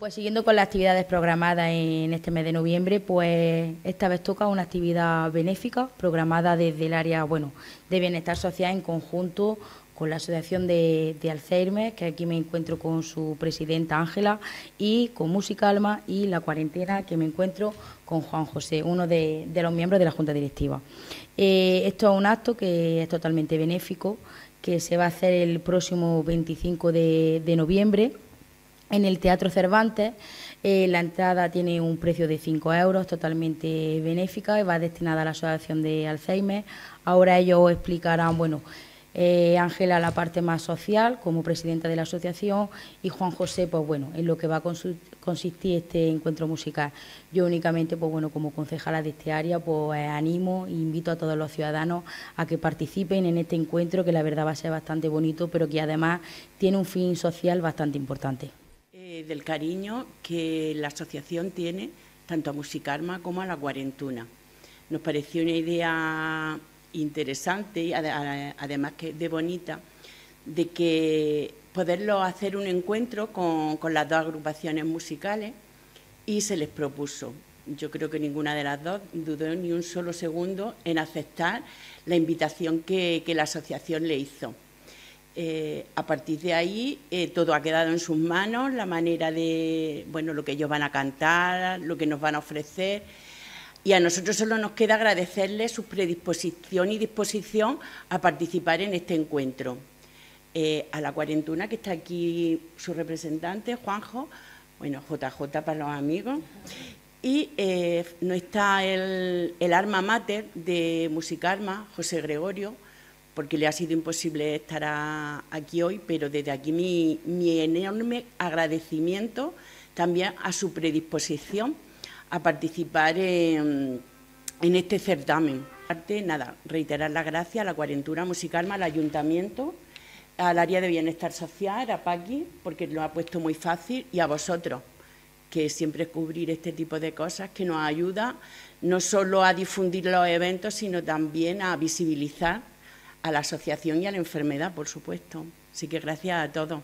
Pues siguiendo con las actividades programadas en este mes de noviembre, pues esta vez toca una actividad benéfica programada desde el área, de bienestar social en conjunto con la Asociación de Alzheimer, que aquí me encuentro con su presidenta Ángela, y con Música Alma y La Cuarentena, que me encuentro con Juan José, uno de los miembros de la Junta Directiva. Esto es un acto que es totalmente benéfico, que se va a hacer el próximo 25 de noviembre en el Teatro Cervantes. La entrada tiene un precio de 5 euros, totalmente benéfica, y va destinada a la Asociación de Alzheimer. Ahora ellos explicarán, Ángela la parte más social como presidenta de la asociación, y Juan José, en lo que va a consistir este encuentro musical. Yo únicamente, como concejala de este área, animo e invito a todos los ciudadanos a que participen en este encuentro, que la verdad va a ser bastante bonito, pero que además tiene un fin social bastante importante. Del cariño que la asociación tiene tanto a Musicarma como a La Cuarentuna. Nos pareció una idea interesante y además que de bonita, de que poderlo hacer un encuentro con las dos agrupaciones musicales, y se les propuso. Yo creo que ninguna de las dos dudó ni un solo segundo en aceptar la invitación que la asociación le hizo. A partir de ahí todo ha quedado en sus manos, la manera de, lo que ellos van a cantar, lo que nos van a ofrecer, y a nosotros solo nos queda agradecerles su predisposición y disposición a participar en este encuentro. A La Cuarentuna, que está aquí su representante, Juanjo, JJ para los amigos, y no está el alma mater de Musicarma, José Gregorio, porque le ha sido imposible estar aquí hoy, pero desde aquí mi enorme agradecimiento también a su predisposición a participar en este certamen. Nada, reiterar las gracias a La Cuarentuna, Musicarma, al Ayuntamiento, al área de bienestar social, a Paqui, porque lo ha puesto muy fácil, y a vosotros, que siempre cubrir este tipo de cosas, que nos ayuda no solo a difundir los eventos, sino también a visibilizar a la asociación y a la enfermedad, por supuesto. Así que gracias a todos.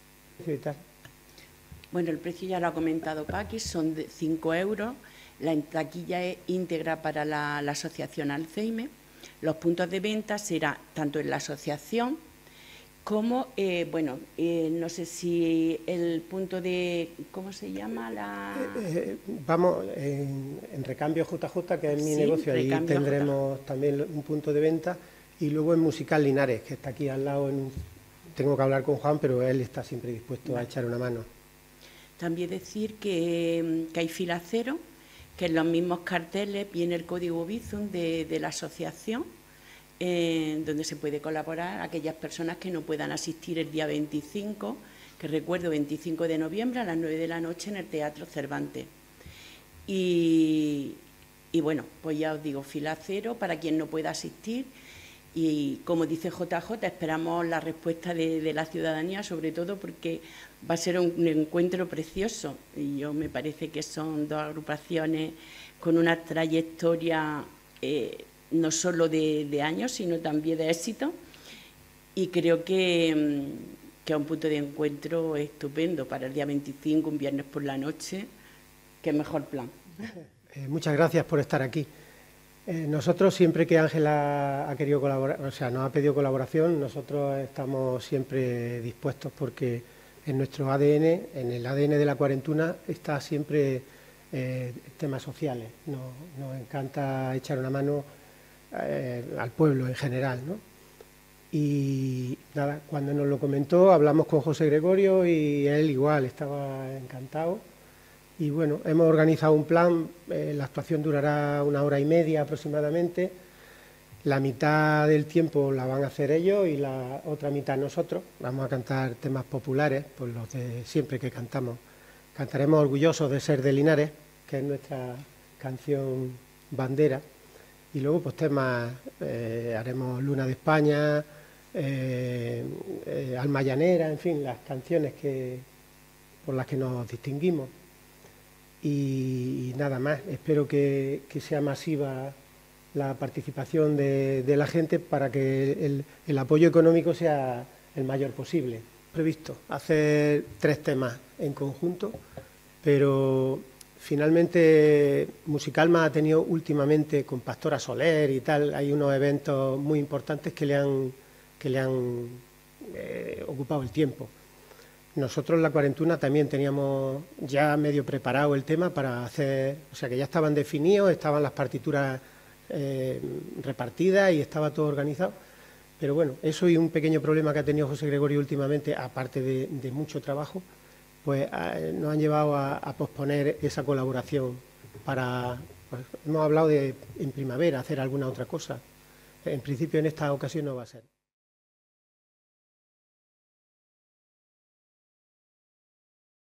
El precio ya lo ha comentado Paqui, son de 5 euros. La taquilla es íntegra para la asociación Alzheimer. Los puntos de venta serán tanto en la asociación como, no sé si el punto de, ¿cómo se llama? Vamos, en Recambio JJ, que es mi negocio, ahí tendremos también un punto de venta. Y luego en Musical Linares, que está aquí al lado, tengo que hablar con Juan, pero él está siempre dispuesto a echar una mano. También decir que hay fila cero, que en los mismos carteles viene el código Bizum de la asociación, donde se puede colaborar a aquellas personas que no puedan asistir el día 25, que recuerdo, 25 de noviembre a las 9 de la noche en el Teatro Cervantes. Y pues ya os digo, fila cero para quien no pueda asistir. Y como dice JJ, esperamos la respuesta de la ciudadanía, sobre todo porque va a ser un encuentro precioso. Y me parece que son dos agrupaciones con una trayectoria no solo de años, sino también de éxito. Y creo que es un punto de encuentro estupendo para el día 25, un viernes por la noche. Qué mejor plan. Muchas gracias por estar aquí. Nosotros, siempre que Ángela ha querido colaborar, nos ha pedido colaboración, nosotros estamos siempre dispuestos, porque en nuestro ADN, en el ADN de La Cuarentuna, está siempre temas sociales. Nos encanta echar una mano al pueblo en general, ¿no? Y nada, cuando nos lo comentó, hablamos con José Gregorio y él igual estaba encantado. Y hemos organizado un plan. La actuación durará 1 hora y media aproximadamente. La mitad del tiempo la van a hacer ellos y la otra mitad nosotros. Vamos a cantar temas populares, pues los de siempre que cantamos. Cantaremos Orgullosos de ser de Linares, que es nuestra canción bandera. Y luego pues temas, haremos Luna de España, Alma Llanera, en fin, las canciones por las que nos distinguimos. Y nada más, espero que sea masiva la participación de la gente para que el apoyo económico sea el mayor posible. Previsto hacer 3 temas en conjunto, pero finalmente Musicalma ha tenido últimamente con Pastora Soler y tal, hay unos eventos muy importantes que le han ocupado el tiempo. Nosotros en la Cuarentuna también teníamos ya medio preparado el tema para hacer, o sea que ya estaban definidos, estaban las partituras repartidas y estaba todo organizado. Pero bueno, eso y un pequeño problema que ha tenido José Gregorio últimamente, aparte de mucho trabajo, pues nos han llevado a posponer esa colaboración para, pues, hemos hablado de en primavera hacer alguna otra cosa. En principio en esta ocasión no va a ser.